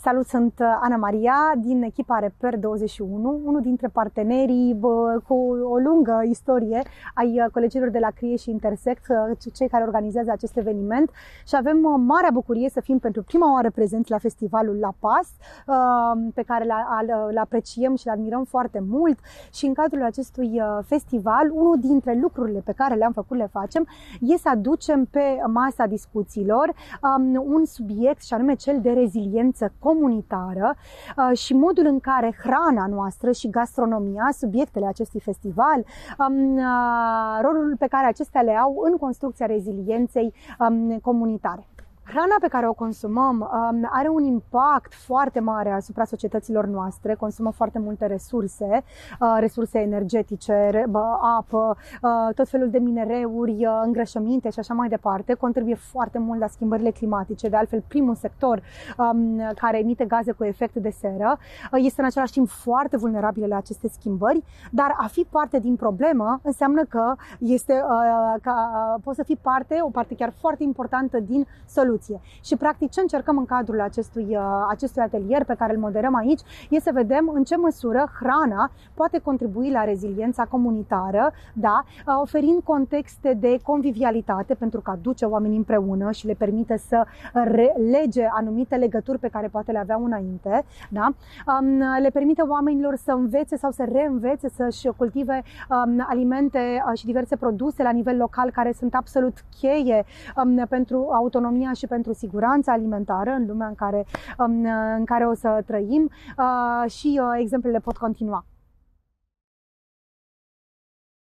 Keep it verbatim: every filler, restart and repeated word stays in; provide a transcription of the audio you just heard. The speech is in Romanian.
Salut, sunt Ana Maria din echipa Reper douăzeci și unu, unul dintre partenerii bă, cu o lungă istorie ai colegilor de la CRIE și Intersect, cei care organizează acest eveniment, și avem marea bucurie să fim pentru prima oară prezenți la festivalul La Paz, pe care îl apreciem și îl admirăm foarte mult. Și în cadrul acestui festival, unul dintre lucrurile pe care le-am făcut, le facem, e să aducem pe masa discuțiilor un subiect, și anume cel de reziliență comunitară și modul în care hrana noastră și gastronomia, subiectele acestui festival, rolul pe care acestea le au în construcția rezilienței comunitare. Hrana pe care o consumăm um, are un impact foarte mare asupra societăților noastre, consumă foarte multe resurse, uh, resurse energetice, bă, apă, uh, tot felul de minereuri, uh, îngrășăminte și așa mai departe, contribuie foarte mult la schimbările climatice. De altfel, primul sector um, care emite gaze cu efect de seră uh, este în același timp foarte vulnerabil la aceste schimbări, dar a fi parte din problemă înseamnă că, este, uh, că uh, poți să fii parte, o parte chiar foarte importantă din soluție. Și practic ce încercăm în cadrul acestui, acestui atelier pe care îl moderăm aici e să vedem în ce măsură hrana poate contribui la reziliența comunitară, da? Oferind contexte de convivialitate pentru că aduce oamenii împreună și le permite să lege anumite legături pe care poate le aveau înainte, da? Le permite oamenilor să învețe sau să reînvețe să-și cultive alimente și diverse produse la nivel local care sunt absolut cheie pentru autonomia și pentru siguranța alimentară în lumea în care, în care o să trăim, și exemplele pot continua.